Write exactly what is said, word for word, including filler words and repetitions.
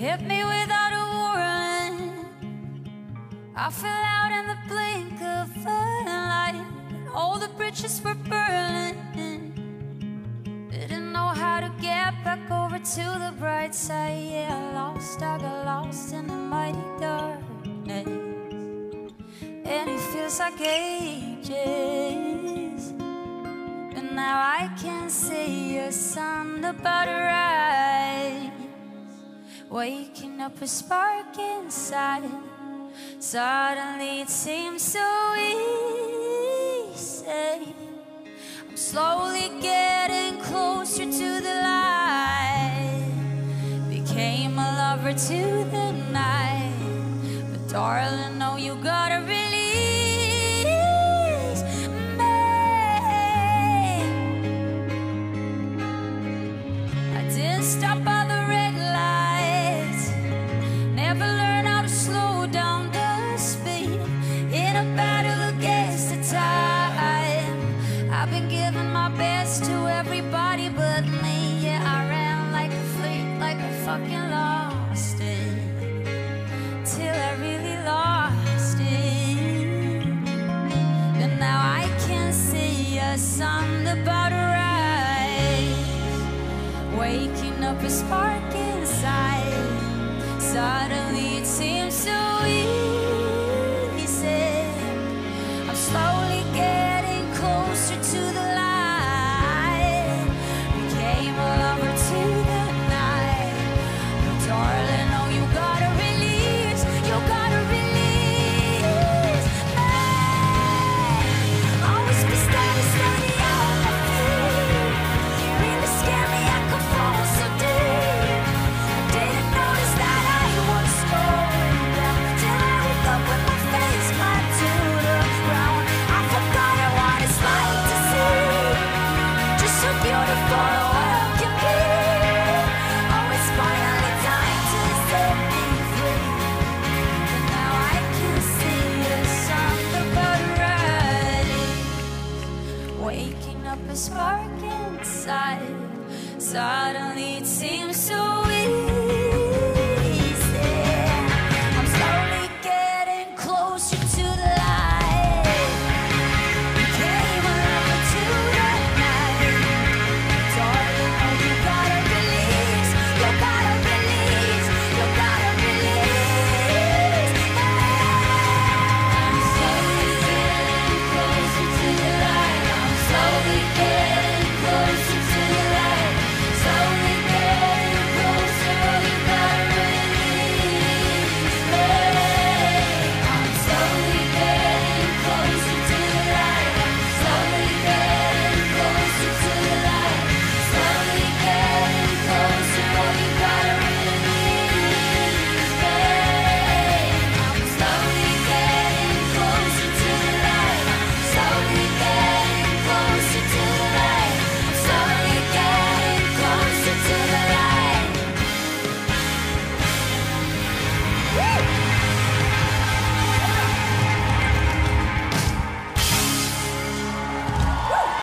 hit me without a warning. I fell out in the blink of a light. All the bridges were burning. Didn't know how to get back over to the bright side. Yeah, I lost, I got lost in the mighty darkness. And it feels like ages, but now I can see your sun about to rise. Waking up a spark inside. Suddenly it seems so easy. I'm slowly getting closer to the light. Became a lover to the night. But darling, no, you gotta release me. I didn't stop by the red lights. Never learned how to slow down the speed. In a battle against the time, I've been giving my best to everybody but me. Yeah, I ran like a freak, like I fucking lost it, till I really lost it. And now I can see a sun about to rise. Waking up a spark inside. Suddenly it seems so easy. I'm slowly getting closer to the light. Became a lover to the night. But darling, oh, you gotta release, you gotta release me. Always be steady, steady on my feet. Really scared me, I could fall so deep. Didn't notice that I was going down till I woke up with my face clapped to the ground. I forgot what it's like to see just so beautiful the world can be. Oh, it's finally time to set me free. But now I can see the sun about to rise. Waking up a spark inside. Suddenly it seems so easy.